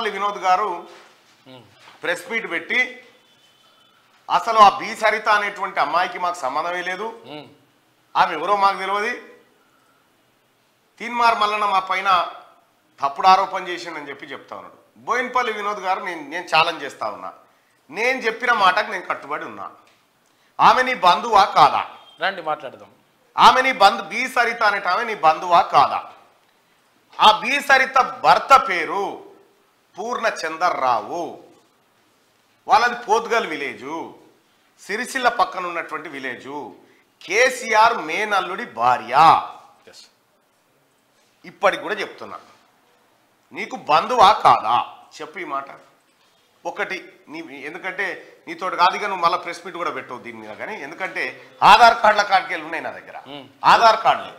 బోయినపల్లి వినోద్ గారు press meet పెట్టి అసలు ఆ బి సరిత అనేటువంటి అమ్మాయికి మాకు సంబంధమే లేదు, ఆమె ఎవరో మాకు తెలియదు, తీన్మార్ మల్లన్న మా పైన తప్పుడు ఆరోపణ చేసిండని చెప్పి చెప్తా ఉన్నాడు. బోయినపల్లి వినోద్ గారు నేను ఛాలెంజ్ చేస్తా ఉన్నా, నేను చెప్పిన మాటకు నేను కట్టుబడి ఉన్నా. ఆమె నీ బంధువా కాదా? రండి మాట్లాడదాం. ఆమె నీ బి సరిత అనేట ఆమె నీ బంధువా కాదా? ఆ బి సరిత భర్త పేరు పూర్ణచందర్రావు, వాళ్ళది పోత్గల్ విలేజు, సిరిసిల్ల పక్కన ఉన్నటువంటి విలేజు, కేసీఆర్ మేనల్లుడి భార్య. ఇప్పటికి కూడా చెప్తున్నా, నీకు బంధువా కాదా చెప్పు ఈ మాట. ఒకటి నీ ఎందుకంటే నీతోటి కాదుగా నువ్వు మళ్ళీ ప్రెస్ మీట్ కూడా పెట్టవు దీని మీద, కానీ ఎందుకంటే ఆధార్ కార్డుల కాడికి ఉన్నాయి నా దగ్గర, ఆధార్ కార్డులు.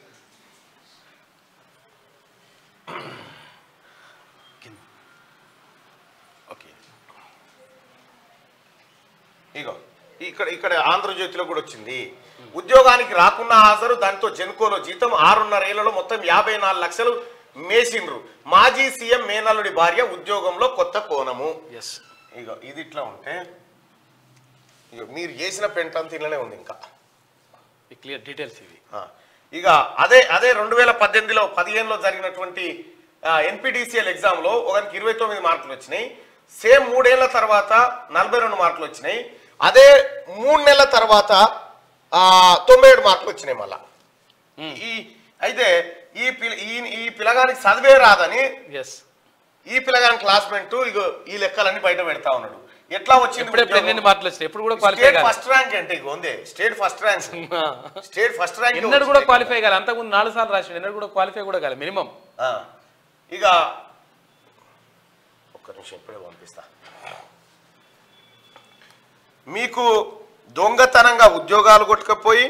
ఓకే, ఇగో ఇక్కడ ఆంధ్రజ్యోతిలో కూడా వచ్చింది. ఉద్యోగానికి రాకున్నా హాజరు, దాంతో జెన్కోలో జీతం 6.5 ఏళ్లలో మొత్తం 54 లక్షలు మేసిండ్రు. మాజీ సీఎం మేనల్లుడి భార్య ఉద్యోగంలో కొత్త కోణము. ఇగో ఇది ఇట్లా ఉంటే ఇగో మీరు చేసిన పెంటంత ఇళ్ళనే ఉంది. ఇంకా క్లియర్ డీటెయిల్స్ ఇవి. ఇక అదే 2018లో 15లో జరిగినటువంటి ఎన్పిటిసిఎల్ ఎగ్జామ్లో ఒకరికి 29 మార్కులు వచ్చినాయి. సేమ్ 3 ఏళ్ల తర్వాత 42 మార్కులు వచ్చినాయి. అదే 3 నెలల తర్వాత 97 మార్కులు వచ్చినాయి మళ్ళా. అయితే ఈ పిల్లగానికి చదివే రాదని ఈ పిల్లగాని క్లాస్మేట్ ఇగో ఈ లెక్కలన్నీ బయట పెడతా ఉన్నాడు. ఎట్లా వచ్చింది ఫస్ట్ ర్యాంక్ అంటే ఇగో ఉంది స్టేట్ ఫస్ట్ ర్యాంక్ ఎన్నడూ కూడా క్వాలిఫై కాలే. అంతకుముందు 4 సార్లు రాసిండు, ఎన్నడూ కూడా క్వాలిఫై కూడా కాలే మినిమం. ఇక ఒక్క నిమిషం ఇప్పుడే పంపిస్తా. మీకు దొంగతనంగా ఉద్యోగాలు కొట్టుకపోయి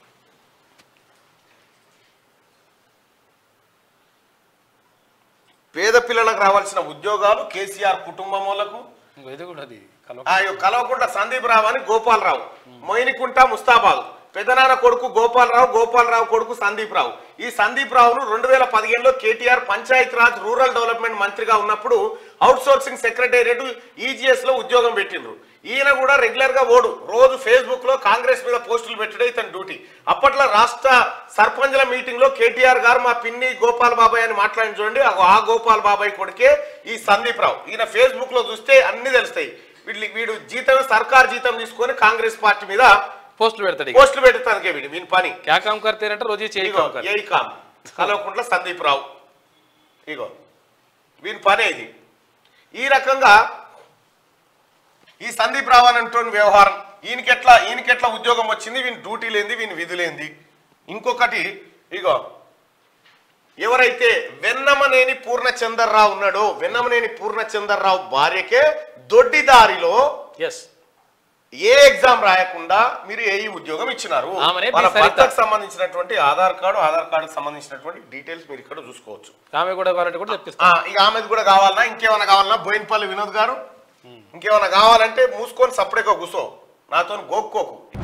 పేద పిల్లలకు రావాల్సిన ఉద్యోగాలు కేసీఆర్ కుటుంబం వాళ్ళకు కలవకుంట సందీప్ రావు అని గోపాలరావు, మొయినికుంట ముస్తాబాద్, పెదనాన్న కొడుకు గోపాలరావు కొడుకు సందీప్ రావు. ఈ సందీప్ రావును 2015లో కేటీఆర్ పంచాయత్ రాజ్ రూరల్ డెవలప్మెంట్ మంత్రిగా ఉన్నప్పుడు అవుట్ సోర్సింగ్ సెక్రటేరియట్ ఈజీఎస్ లో ఉద్యోగం పెట్టిండ్రు. ఈయన కూడా రెగ్యులర్ గా రోజు ఫేస్బుక్ లో కాంగ్రెస్ మీద పోస్టులు పెట్టడే ఇతని డ్యూటీ. అప్పట్లో రాష్ట్ర సర్పంచ్ల మీటింగ్ లో కేటీఆర్ గారు మా పిన్ని గోపాల్ బాబాయ్ అని మాట్లాడి చూడండి, ఆ గోపాల్ బాబాయ్ కొడుకే ఈ సందీప్ రావు. ఈయన ఫేస్బుక్ లో చూస్తే అన్ని తెలుస్తాయి. వీడు జీతం సర్కార్ జీతం తీసుకొని కాంగ్రెస్ పార్టీ మీద పోస్టులు పెడతానికే వీని పని. కలవకుంట్ల సందీప్ రావు, ఇగో వీని పనే ఇది. ఈ రకంగా ఈ సందీప్ రావు అని అంటున్న వ్యవహారం ఈయనకెట్లా ఉద్యోగం వచ్చింది, వీని డ్యూటీ లేంది, వీని విధులేంది. ఇంకొకటి ఇగో ఎవరైతే వెన్నమనేని పూర్ణచందర్రావు ఉన్నాడో, వెన్నమనేని పూర్ణచందర్రావు భార్యకే దొడ్డిదారిలో ఏ ఎగ్జామ్ రాయకుండా మీరు ఏ ఉద్యోగం ఇచ్చినారు. వాళ్ళ భర్తకు సంబంధించినటువంటి ఆధార్ కార్డు సంబంధించినటువంటి డీటెయిల్స్ మీరు ఇక్కడ చూసుకోవచ్చు. ఇక ఆమెది కూడా కావాలన్నా ఇంకేమైనా కావాలన్నా బోయినపల్లి వినోద్ గారు ఇంకేమైనా కావాలంటే మూసుకొని సపరేట్గా కూర్చో, నాతో గోక్కోకు.